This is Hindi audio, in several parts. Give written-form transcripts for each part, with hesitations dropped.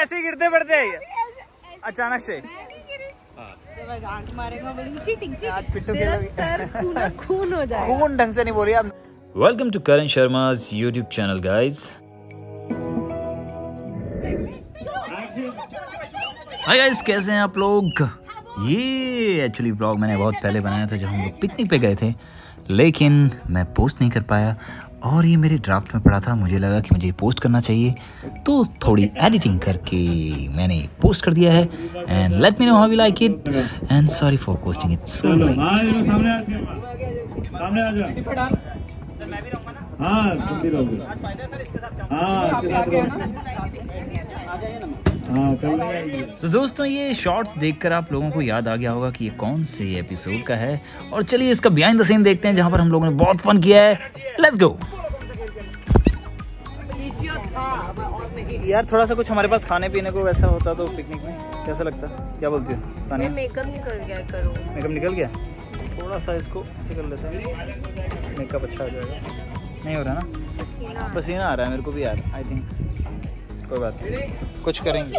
ऐसे ही गिरते पड़ते हैं अचानक से। चीटिंग आज पिट्टू के खून हो जाएगा। खून ढंग से नहीं बोल रही आप। Welcome to Karan Sharma's YouTube channel guys. Hi guys, कैसे हैं आप लोग? ये एक्चुअली व्लॉग मैंने बहुत पहले बनाया था जब हम लोग पिकनिक पे गए थे, लेकिन मैं पोस्ट नहीं कर पाया और ये मेरे ड्राफ्ट में पड़ा था। मुझे लगा कि मुझे पोस्ट करना चाहिए, तो थोड़ी एडिटिंग करके मैंने पोस्ट कर दिया है। And let me know how you like it and sorry for posting it so late. तो दोस्तों, ये शॉर्ट्स देखकर आप लोगों को याद आ गया होगा कि ये कौन से एपिसोड का है, और चलिए इसका बिहाइंड द सीन देखते हैं जहां पर हम लोगों ने बहुत फन किया है। Let's go. यार थोड़ा सा कुछ हमारे पास खाने पीने को वैसा होता तो पिकनिक में कैसा लगता? क्या बोलती हो? मेकअप निकल गया करो। मेकअप निकल गया, थोड़ा सा इसको ऐसे कर लेते हैं, मेकअप अच्छा आ जाएगा। नहीं हो रहा ना, पसीना आ रहा है मेरे को भी यार। आई थिंक कोई बात नहीं, कुछ करेंगे।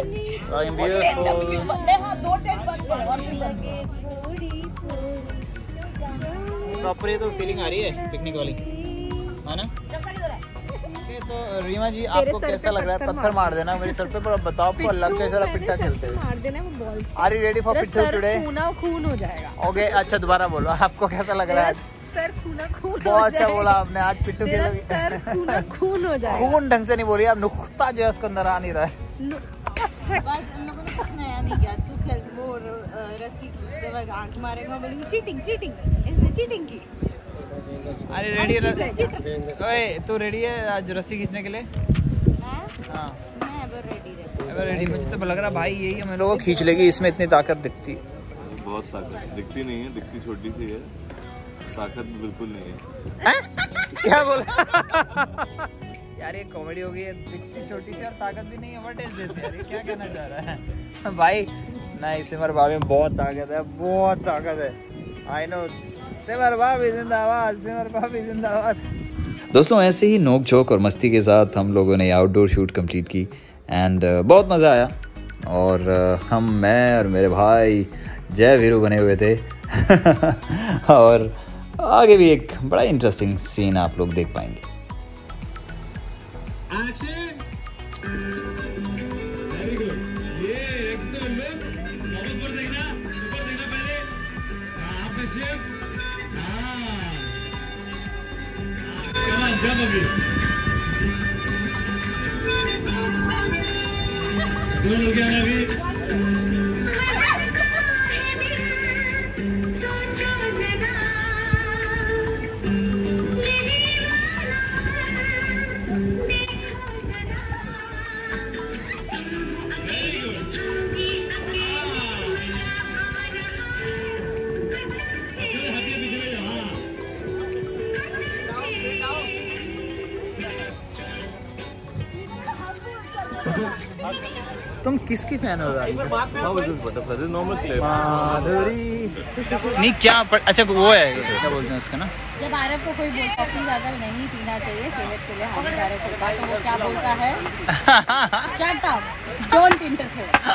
प्रॉपर ये तो फीलिंग आ रही है पिकनिक वाली, है ना? तो रीमा जी, आपको कैसा लग रहा है? पत्थर मार देना मेरे सर पे, पर बताओ आपको अलग से जरा पिट्ठा खेलते हुए। Are you ready for pitthu today? खून हो जाएगा। ओके, अच्छा दोबारा बोलो, आपको कैसा लग रहा है? सर खून बहुत अच्छा बोला आपने। आज पिट्ठू खेलोगे? खून हो जाएगा। खून ढंग से नहीं बोल रही आप, नुक्ता जो है उसको अंदर आ नहीं रहा है। बस हम लोगों ने कुछ नया नहीं किया। तू खेल वो रस्सी खींचते आंख मारेगा, बोलेंगे चीटिंग इसने चीटिंग की। अरे रेडी है? ओए तू रेडी है आज रस्सी खींचने के लिए? हाँ मैं एवर रेडी। मुझे तो लग रहा भाई यही हम लोगों को खींच लेगी, इसमें इतनी ताकत दिखती। बहुत ताकत दिखती नहीं है, दिखती छोटी सी है, ताकत बिल्कुल नहीं है। क्या बोला यार? ये कॉमेडी हो गई है। दिखती छोटी सी और ताकत भी नहीं है। व्हाट इज दिस यार? ये क्या कहना चाह रहा है भाई? नहीं, सिमर भाभी में बहुत ताकत है, बहुत ताकत है। आई नो, सिमर भाभी जिंदाबाद, सिमर भाभी जिंदाबाद। दोस्तों, ऐसे ही नोक झोंक और मस्ती के साथ हम लोगों ने आउटडोर शूट कंप्लीट की एंड बहुत मज़ा आया। और मैं और मेरे भाई जय वीरू बने हुए थे और आगे भी एक बड़ा इंटरेस्टिंग सीन आप लोग देख पाएंगे। तुम किसकी फैन हो रहा है? माधुरी नहीं क्या अच्छा वो है, क्या बोलते हैं उसका ना? जब आरब को कोई कॉफी ज्यादा नहीं पीना चाहिए, सेहत के लिए हानिकारक होता है, तो वो क्या बोलता है? Shut up, don't interfere.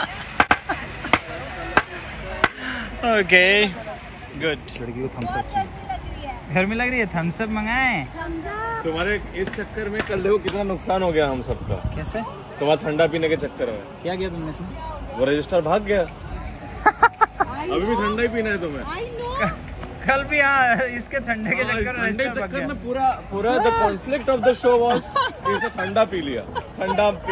Okay good. लड़की को थम्स अप गर्मी लग रही है, थम्स अप मंगाए। तुम्हारे इस चक्कर में कल देखो कितना नुकसान हो गया हम सबका। कैसे? तुम्हारा ठंडा पीने के चक्कर में। क्या किया तुमने इसमें? वो रजिस्टर भाग गया। अभी भी ठंडा ही पीना है तुम्हें। कल भी इसके ठंडे के चक्कर में पूरा the conflict of the show was इसे ठंडा पी लिया। ठंडा पी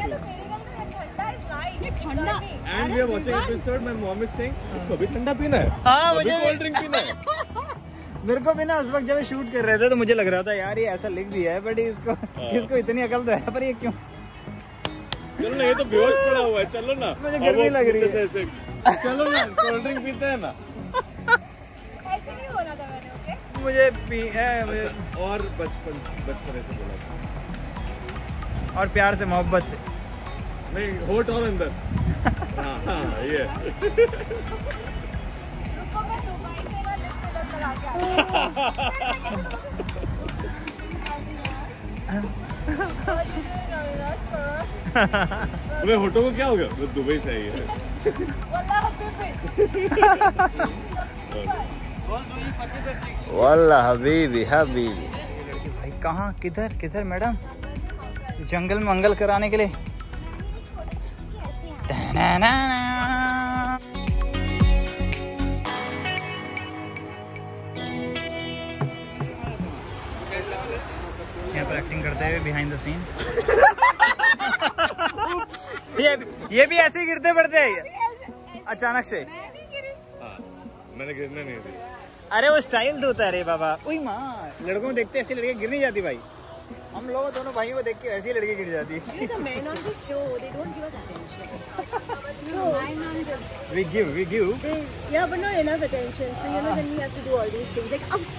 and we are watching episode. My mom is saying इसको भी ठंडा पीना है। हाँ, मुझे कोल्ड ड्रिंक पीना है। मेरे को भी ना उस वक्त जब शूट कर रहे थे तो मुझे लग रहा था यार ये ऐसा लिख दिया है, बट इसको इतनी अकल तो है, पर ये क्यों? चलो ना, ये तो बेहोश पड़ा हुआ है। चलो ना, मुझे गर्मी लग रही है। चलो ना, कोल्ड ड्रिंक पीते हैं ना। ऐसे नहीं बोला था मैंने, ओके? मुझे और बचपन ऐसे बोला था, और प्यार से, मोहब्बत से नहीं, होठ और अंदर। हाँ ये रुको, मैं दुबई से ना लिप फिलर लगा के अरे होटल को क्या हो गया? वो दुबई से आई है। वाला हबीबी हबीबी। भाई कहाँ किधर किधर मैडम? जंगल मंगल कराने के लिए। यहाँ पर एक्टिंग करते हुए बिहाइंड द सीन। ये भी ऐसे ही गिरते पड़ते हैं अचानक से। मैंने गिरने नहीं दी। अरे वो स्टाइल होता है रे बाबा। उई माँ, लड़कों को देखते ऐसी लड़के गिर नहीं जाती भाई। हम लोग दोनों भाइयों को देख के ऐसी लड़की गिर जाती है। We give. Yeah, but not enough attention. So you know then we have to do all these things.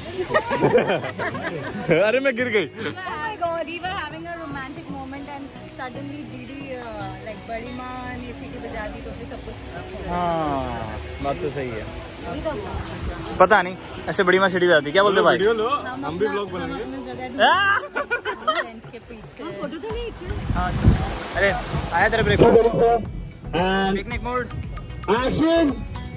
Like, अरे मैं गिर गई। we were having a romantic moment and suddenly GD like बड़ी माँ ने सीटी बजा दी तो फिर सब कुछ। हाँ, बात तो सही है। पता नहीं ऐसे बड़ी माँ सीढ़ी बजाती। क्या बोलते भाई? वीडियो लो, हम भी ब्लॉग बनाएंगे। के पीछे फोटो तो नहीं। हाँ, अरे आया तेरे ब्रेकफास्ट। Picnic mode action.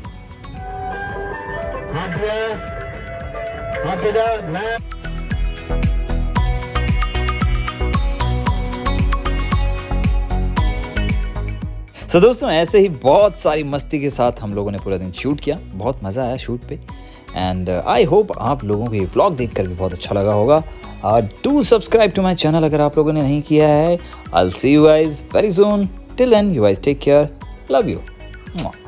तो दोस्तों ऐसे ही बहुत सारी मस्ती के साथ हम लोगों ने पूरा दिन शूट किया। बहुत मज़ा आया शूट पे एंड आई होप आप लोगों को ये व्लॉग देखकर भी बहुत अच्छा लगा होगा। Do subscribe to my channel अगर आप लोगों ने नहीं किया है। I will see you guys very soon. Till then you guys take care. Love you.